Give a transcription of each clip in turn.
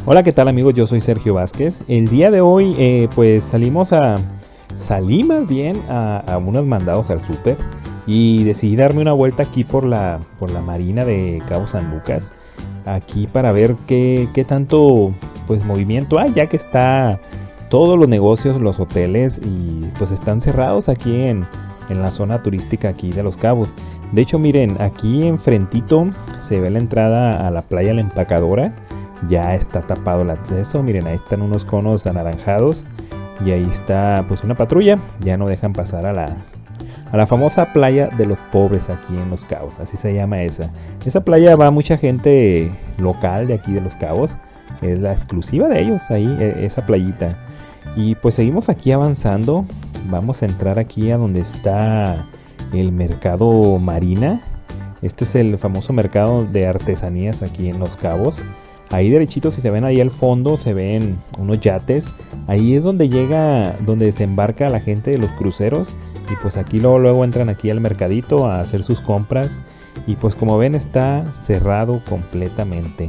Hola, ¿qué tal amigos? Yo soy Sergio Vázquez. El día de hoy pues salí más bien a unos mandados al súper y decidí darme una vuelta aquí por la marina de Cabo San Lucas, aquí para ver qué tanto pues movimiento hay, ya que está todos los negocios, los hoteles y pues están cerrados aquí en la zona turística aquí de Los Cabos. De hecho, miren, aquí enfrentito se ve la entrada a la playa La Empacadora. Ya está tapado el acceso, miren, ahí están unos conos anaranjados y ahí está pues una patrulla, ya no dejan pasar a la famosa playa de los pobres aquí en Los Cabos, así se llama esa. Esa playa va mucha gente local de aquí de Los Cabos, es la exclusiva de ellos ahí, esa playita. Y pues seguimos aquí avanzando, vamos a entrar aquí a donde está el mercado Marina. Este es el famoso mercado de artesanías aquí en Los Cabos. Ahí derechito, si se ven ahí al fondo, se ven unos yates. Ahí es donde donde desembarca la gente de los cruceros. Y pues aquí luego entran aquí al mercadito a hacer sus compras. Y pues como ven está cerrado completamente.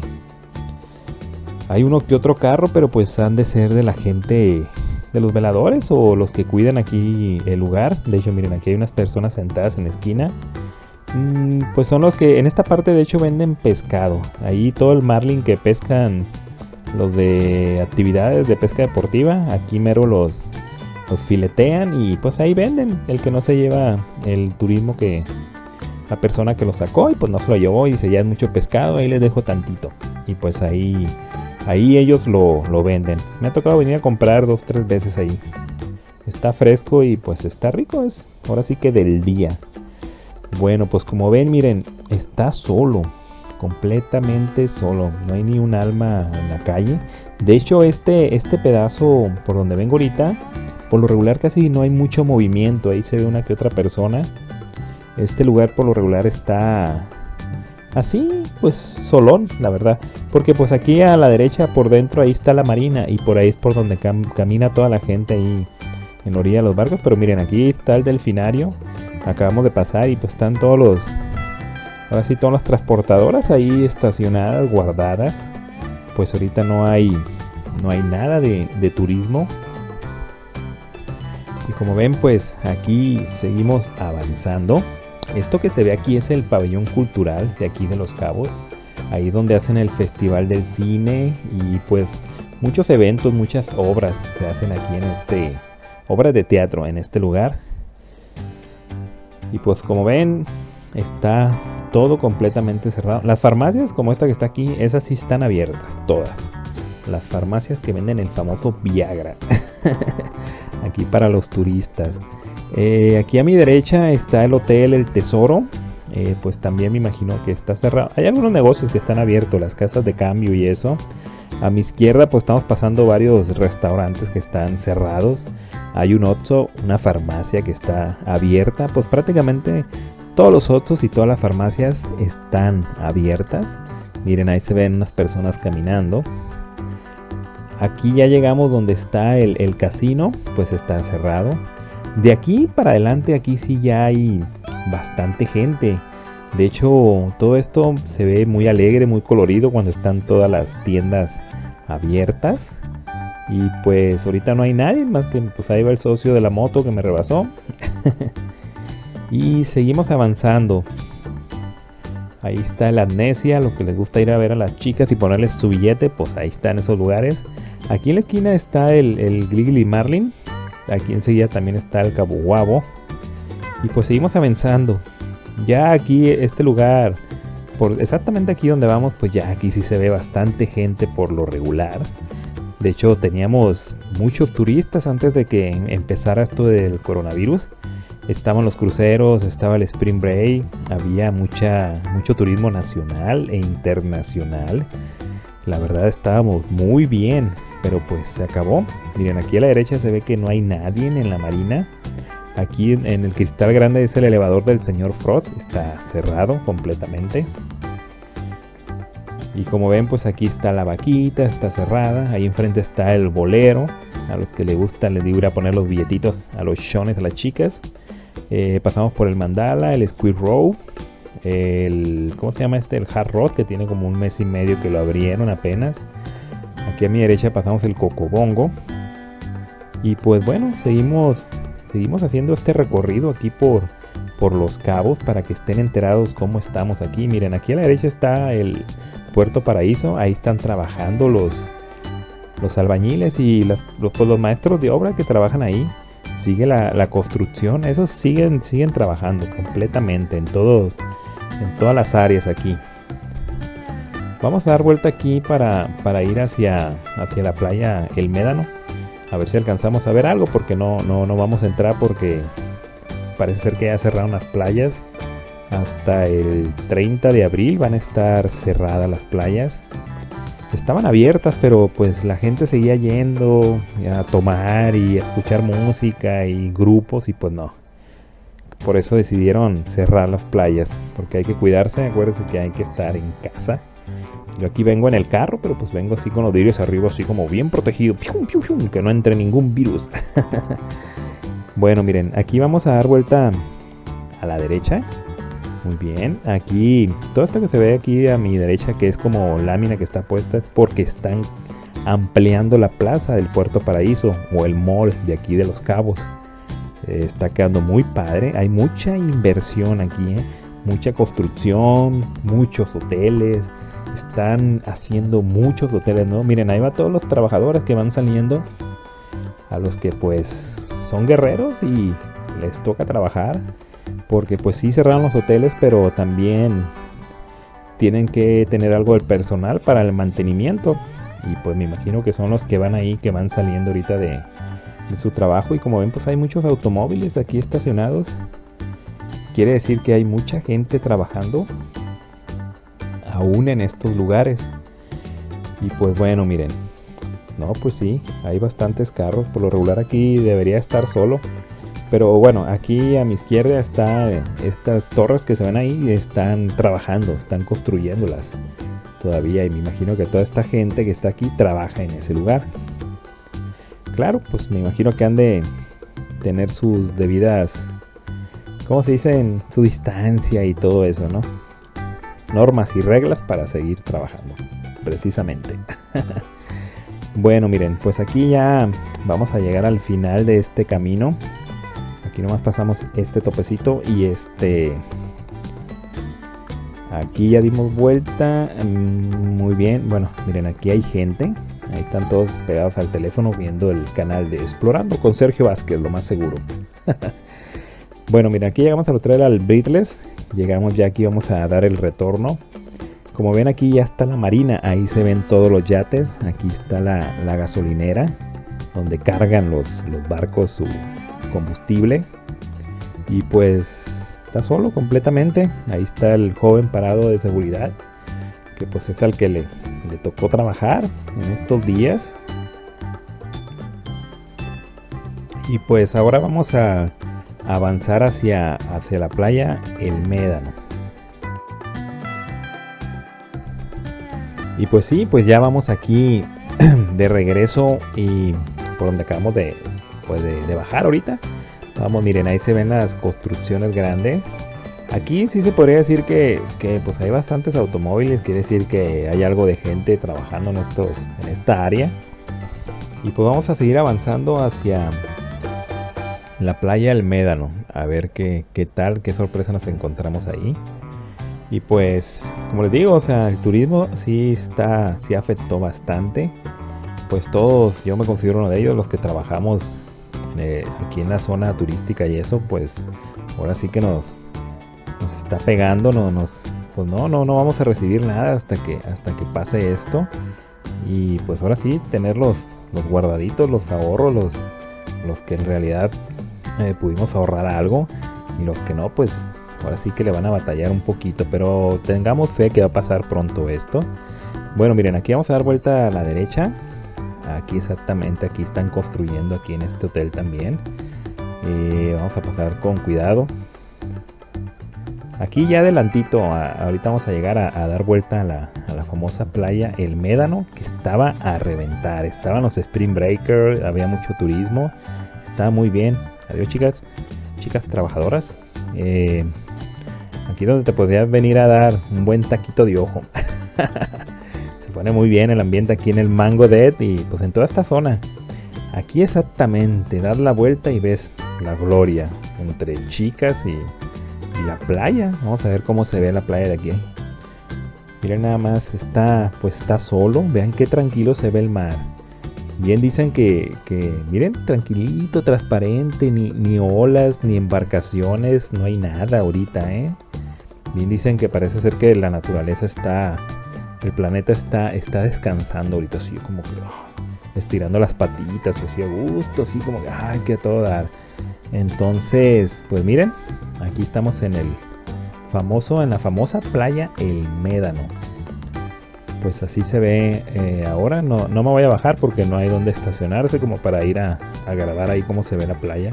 Hay uno que otro carro, pero pues han de ser de la gente, de los veladores o los que cuidan aquí el lugar. De hecho, miren, aquí hay unas personas sentadas en la esquina. Pues son los que en esta parte de hecho venden pescado. Ahí todo el marlin que pescan los de actividades de pesca deportiva, aquí mero los filetean y pues ahí venden. El que no se lleva el turismo, que la persona que lo sacó y pues no se lo llevó y dice ya es mucho pescado, ahí les dejo tantito. Y pues ahí ellos lo venden. Me ha tocado venir a comprar 2-3 veces ahí. Está fresco y pues está rico, es ahora sí que del día. Bueno, pues como ven, miren, está solo, completamente solo, no hay ni un alma en la calle. De hecho, este pedazo por donde vengo ahorita, por lo regular casi no hay mucho movimiento, ahí se ve una que otra persona. Este lugar por lo regular está así, pues solón, la verdad, porque pues aquí a la derecha por dentro ahí está la marina y por ahí es por donde camina toda la gente ahí en la orilla de los barcos. Pero miren, aquí está el delfinario. Acabamos de pasar y pues están ahora sí todas las transportadoras ahí estacionadas, guardadas. Pues ahorita no hay nada de turismo. Y como ven, pues aquí seguimos avanzando. Esto que se ve aquí es el pabellón cultural de aquí de Los Cabos. Ahí donde hacen el festival del cine y pues muchos eventos, muchas obras se hacen aquí obras de teatro en este lugar. Y pues como ven, está todo completamente cerrado. Las farmacias como esta que está aquí, esas sí están abiertas, todas. Las farmacias que venden el famoso Viagra. Aquí para los turistas. Aquí a mi derecha está el hotel El Tesoro. Pues también me imagino que está cerrado. Hay algunos negocios que están abiertos, las casas de cambio y eso. A mi izquierda pues estamos pasando varios restaurantes que están cerrados. Hay un Oxxo, una farmacia que está abierta. Pues prácticamente todos los Oxxos y todas las farmacias están abiertas. Miren, ahí se ven unas personas caminando. Aquí ya llegamos donde está el casino, pues está cerrado. De aquí para adelante, aquí sí ya hay bastante gente. De hecho, todo esto se ve muy alegre, muy colorido cuando están todas las tiendas abiertas. Y pues ahorita no hay nadie más que pues ahí va el socio de la moto que me rebasó. Y seguimos avanzando. Ahí está la Amnesia, lo que les gusta ir a ver a las chicas y ponerles su billete, pues ahí está en esos lugares. Aquí en la esquina está el Gligli Marlin. Aquí enseguida también está el Cabo Guabo. Y pues seguimos avanzando. Ya aquí este lugar, exactamente aquí donde vamos, pues ya aquí sí se ve bastante gente por lo regular. De hecho teníamos muchos turistas antes de que empezara esto del coronavirus. Estaban los cruceros, estaba el Spring Break, había mucho turismo nacional e internacional. La verdad estábamos muy bien, pero pues se acabó. Miren, aquí a la derecha se ve que no hay nadie en la marina. Aquí en el cristal grande es el elevador del señor Frost, está cerrado completamente. Y como ven, pues aquí está la vaquita, está cerrada. Ahí enfrente está el bolero. A los que les gusta les digo ir a poner los billetitos a los shones, a las chicas. Pasamos por el Mandala, el Squid Row, ¿cómo se llama este? El Hard Rock, que tiene como un mes y medio que lo abrieron apenas. Aquí a mi derecha pasamos el Cocobongo. Y pues bueno, seguimos haciendo este recorrido aquí por Los Cabos para que estén enterados cómo estamos aquí. Miren, aquí a la derecha está el Puerto Paraíso. Ahí están trabajando los albañiles y los maestros de obra que trabajan ahí. Sigue la construcción. Esos siguen trabajando completamente en todas las áreas aquí. Vamos a dar vuelta aquí para ir hacia la playa El Médano. A ver si alcanzamos a ver algo, porque no vamos a entrar porque parece ser que ya cerraron las playas. Hasta el 30 de abril van a estar cerradas las playas. Estaban abiertas, pero pues la gente seguía yendo a tomar y a escuchar música y grupos, y pues no. Por eso decidieron cerrar las playas, porque hay que cuidarse. Acuérdense que hay que estar en casa. Yo aquí vengo en el carro, pero pues vengo así con los vidrios arriba, así como bien protegido, que no entre ningún virus. Bueno, miren, aquí vamos a dar vuelta a la derecha. Muy bien, aquí todo esto que se ve aquí a mi derecha, que es como lámina que está puesta, es porque están ampliando la plaza del Puerto Paraíso o el mall de aquí de Los Cabos. Está quedando muy padre, hay mucha inversión aquí, mucha construcción, muchos hoteles. Están haciendo muchos hoteles, ¿no? Miren, ahí va todos los trabajadores que van saliendo, a los que pues son guerreros y les toca trabajar, porque pues sí cerraron los hoteles, pero también tienen que tener algo del personal para el mantenimiento, y pues me imagino que son los que van ahí, que van saliendo ahorita de su trabajo. Y como ven, pues hay muchos automóviles aquí estacionados. Quiere decir que hay mucha gente trabajando aún en estos lugares. Y pues bueno, miren, no, pues sí, hay bastantes carros. Por lo regular aquí debería estar solo, pero bueno, aquí a mi izquierda está estas torres que se ven ahí. Están trabajando, están construyéndolas todavía, y me imagino que toda esta gente que está aquí trabaja en ese lugar. Claro, pues me imagino que han de tener sus debidas, ¿cómo se dicen? Su distancia y todo eso, ¿no? Normas y reglas para seguir trabajando, precisamente. Bueno, miren, pues aquí ya vamos a llegar al final de este camino. Aquí nomás pasamos este topecito y aquí ya dimos vuelta. Muy bien, bueno, miren, aquí hay gente. Ahí están todos pegados al teléfono viendo el canal de Explorando con Sergio Vázquez, lo más seguro. Bueno, miren, aquí llegamos al hotel al Breathless. Llegamos ya aquí, vamos a dar el retorno. Como ven, aquí ya está la marina, ahí se ven todos los yates. Aquí está la gasolinera, donde cargan los barcos su combustible. Y pues está solo completamente. Ahí está el joven parado de seguridad, que pues es al que le tocó trabajar en estos días. Y pues ahora vamos a avanzar hacia la playa El Médano. Y pues sí, pues ya vamos aquí de regreso, y por donde acabamos de bajar ahorita. Vamos, miren, ahí se ven las construcciones grandes. Aquí sí se podría decir que pues hay bastantes automóviles. Quiere decir que hay algo de gente trabajando en esta área. Y pues vamos a seguir avanzando hacia la playa El Médano, a ver qué tal, qué sorpresa nos encontramos ahí. Y pues, como les digo, o sea, el turismo sí afectó bastante. Pues todos, yo me considero uno de ellos, los que trabajamos aquí en la zona turística y eso, pues ahora sí que nos está pegando. Pues no vamos a recibir nada hasta que pase esto. Y pues ahora sí, tener los guardaditos, los ahorros, los que en realidad pudimos ahorrar algo, y los que no, pues ahora sí que le van a batallar un poquito, pero tengamos fe que va a pasar pronto esto. Bueno, miren, aquí vamos a dar vuelta a la derecha. Aquí exactamente, aquí están construyendo aquí en este hotel también. Vamos a pasar con cuidado. Aquí ya adelantito, ahorita vamos a llegar a dar vuelta a la famosa playa El Médano, que estaba a reventar. Estaban los Spring Breakers, había mucho turismo, estaba muy bien. Adiós, chicas trabajadoras. Aquí donde te podrías venir a dar un buen taquito de ojo. Se pone muy bien el ambiente aquí en el Mango Dead y pues en toda esta zona. Aquí exactamente, das la vuelta y ves la gloria entre Chicas y la playa. Vamos a ver cómo se ve la playa de aquí. Miren nada más, pues está solo. Vean qué tranquilo se ve el mar. Bien dicen que miren, tranquilito, transparente, ni olas, ni embarcaciones, no hay nada ahorita, ¿eh? Bien dicen que parece ser que la naturaleza el planeta está descansando ahorita, así como que estirando las patitas, así a gusto, así como que, ay, que a todo dar. Entonces, pues miren, aquí estamos en la famosa playa El Médano. Pues así se ve ahora. No me voy a bajar porque no hay donde estacionarse como para ir a grabar ahí cómo se ve la playa.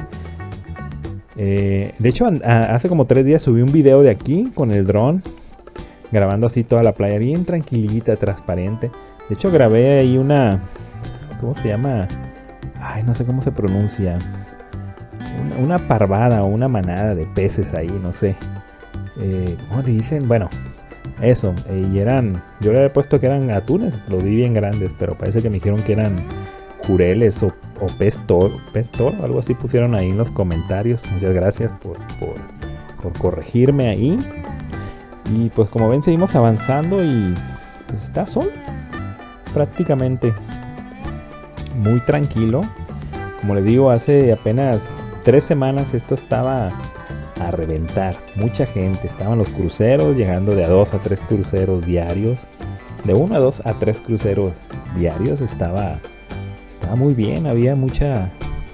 De hecho, hace como 3 días subí un video de aquí con el dron, grabando así toda la playa bien tranquilita, transparente. De hecho grabé ahí ¿cómo se llama? Ay, no sé cómo se pronuncia. Una parvada o una manada de peces ahí, no sé. ¿Cómo le dicen? Bueno, eso. Yo le había puesto que eran atunes, los vi bien grandes, pero parece que me dijeron que eran jureles o pez toro, algo así pusieron ahí en los comentarios. Muchas gracias por corregirme ahí. Y pues como ven, seguimos avanzando y pues está sol prácticamente muy tranquilo. Como les digo, hace apenas 3 semanas esto estaba a reventar. Mucha gente, estaban los cruceros llegando de a 2 a 3 cruceros diarios, de 1 a 2 a 3 cruceros diarios. Estaba muy bien, había mucha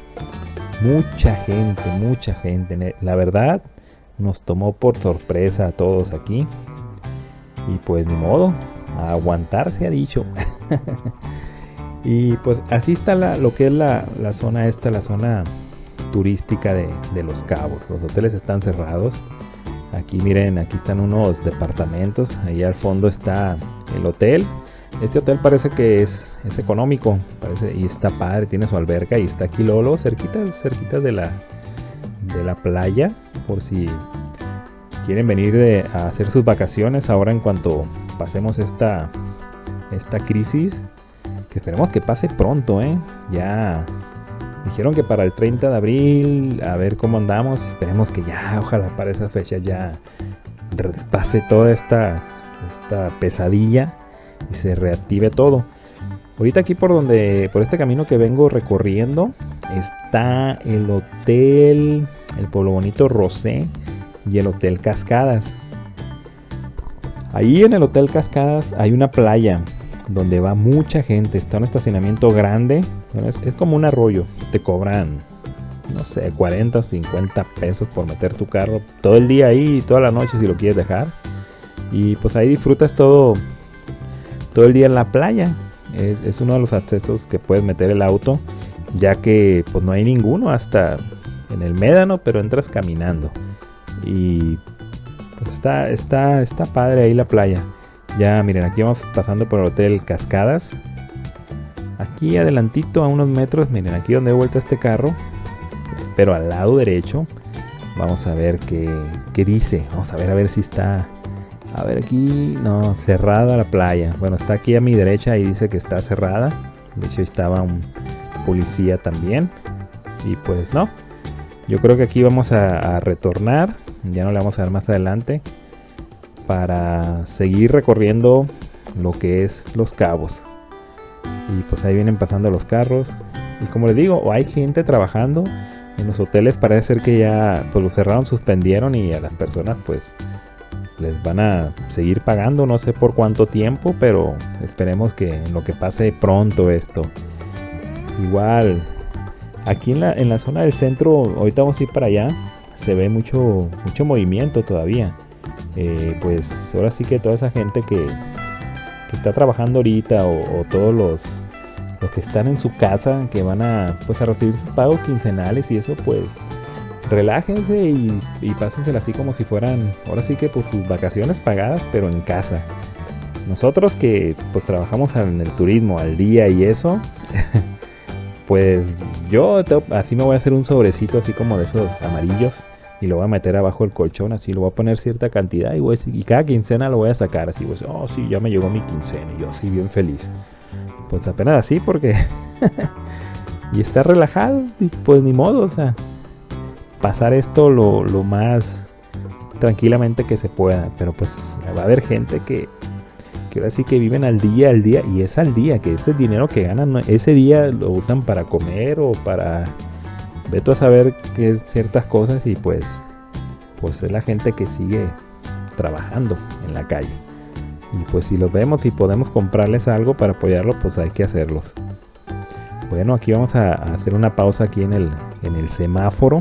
gente. La verdad nos tomó por sorpresa a todos aquí y pues ni modo, a aguantar se ha dicho. Y pues así está lo que es la zona esta, la zona turística de Los Cabos. Los hoteles están cerrados. Aquí miren, aquí están unos departamentos, ahí al fondo está el hotel. Este hotel parece que es económico, y está padre, tiene su alberca y está aquí Lolo, cerquita de la playa, por si quieren venir a hacer sus vacaciones ahora en cuanto pasemos esta crisis, que esperemos que pase pronto, ya dijeron que para el 30 de abril, a ver cómo andamos, esperemos que ya, ojalá para esa fecha ya pase toda esta pesadilla y se reactive todo. Ahorita aquí por este camino que vengo recorriendo está el hotel, el Pueblo Bonito Rosé y el Hotel Cascadas. Ahí en el Hotel Cascadas hay una playa donde va mucha gente, está un estacionamiento grande, bueno, es como un arroyo, te cobran, no sé, 40 o 50 pesos por meter tu carro todo el día ahí y toda la noche si lo quieres dejar. Y pues ahí disfrutas todo el día en la playa. Es uno de los accesos que puedes meter el auto, ya que pues no hay ninguno hasta en el Médano, pero entras caminando. Y pues está padre ahí la playa. Ya miren, aquí vamos pasando por el Hotel Cascadas. Aquí adelantito a unos metros, miren, aquí donde he vuelto este carro, pero al lado derecho, vamos a ver qué dice. Vamos a ver si está. A ver aquí, no, cerrada la playa. Bueno, está aquí a mi derecha y dice que está cerrada. De hecho estaba un policía también. Y pues no, yo creo que aquí vamos a retornar. Ya no le vamos a dar más adelante, para seguir recorriendo lo que es Los Cabos. Y pues ahí vienen pasando los carros. Y como les digo, o hay gente trabajando en los hoteles. Parece ser que ya pues lo cerraron, suspendieron, y a las personas pues les van a seguir pagando, no sé por cuánto tiempo, pero esperemos que en lo que pase pronto esto. Igual aquí en la zona del centro, ahorita vamos a ir para allá, se ve mucho movimiento todavía. Pues ahora sí que toda esa gente que está trabajando ahorita, o todos los que están en su casa, que van a recibir sus pagos quincenales y eso, pues relájense y pásensela así como si fueran, ahora sí que pues sus vacaciones pagadas, pero en casa. Nosotros que pues trabajamos en el turismo al día y eso, pues yo así me voy a hacer un sobrecito así como de esos amarillos, y lo voy a meter abajo del colchón, así lo voy a poner cierta cantidad y cada quincena lo voy a sacar así, pues, oh sí, ya me llegó mi quincena y yo así bien feliz. Pues apenas así porque y está relajado y pues ni modo, o sea, pasar esto lo más tranquilamente que se pueda, pero pues va a haber gente que ahora sí que viven al día y es al día, que ese dinero que ganan ese día lo usan para comer o para veto a saber que es ciertas cosas y pues es la gente que sigue trabajando en la calle. Y pues si los vemos y podemos comprarles algo para apoyarlo, pues hay que hacerlos. Bueno, aquí vamos a hacer una pausa aquí en el semáforo.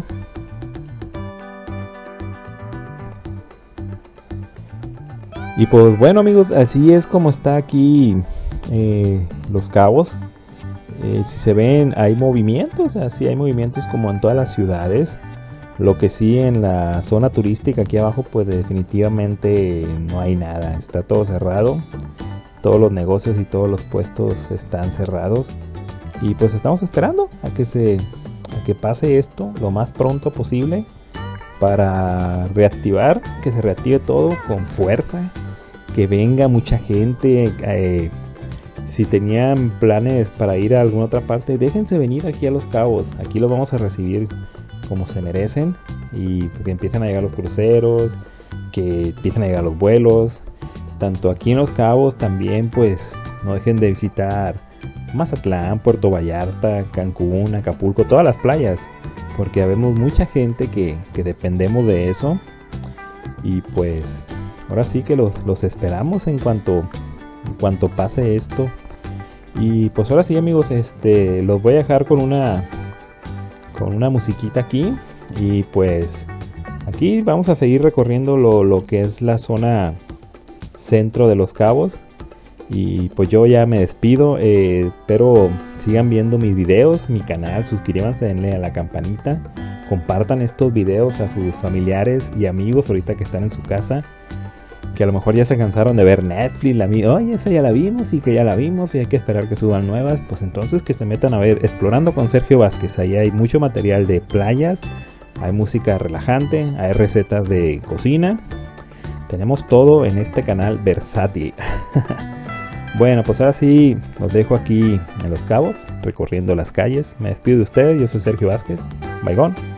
Y pues bueno amigos, así es como está aquí Los Cabos. Si se ven, hay movimientos, así hay movimientos como en todas las ciudades. Lo que sí, en la zona turística aquí abajo, pues definitivamente no hay nada, está todo cerrado. Todos los negocios y todos los puestos están cerrados. Y pues estamos esperando a que pase esto lo más pronto posible para reactivar, que se reactive todo con fuerza, que venga mucha gente. Si tenían planes para ir a alguna otra parte, déjense venir aquí a Los Cabos. Aquí los vamos a recibir como se merecen. Y que empiecen a llegar los cruceros, que empiecen a llegar los vuelos. Tanto aquí en Los Cabos también, pues no dejen de visitar Mazatlán, Puerto Vallarta, Cancún, Acapulco, todas las playas. Porque vemos mucha gente que dependemos de eso. Y pues ahora sí que los esperamos en cuanto pase esto. Y pues ahora sí amigos, los voy a dejar con una musiquita aquí. Y pues aquí vamos a seguir recorriendo lo que es la zona centro de Los Cabos. Y pues yo ya me despido, espero sigan viendo mis videos, mi canal, suscríbanse, denle a la campanita, compartan estos videos a sus familiares y amigos ahorita que están en su casa, que a lo mejor ya se cansaron de ver Netflix, oye, esa ya la vimos y que ya la vimos y hay que esperar que suban nuevas, pues entonces que se metan a ver Explorando con Sergio Vázquez. Ahí hay mucho material de playas, hay música relajante, hay recetas de cocina, tenemos todo en este canal versátil. Bueno, pues ahora sí los dejo aquí en Los Cabos, recorriendo las calles. Me despido de ustedes, yo soy Sergio Vázquez. Bye gone.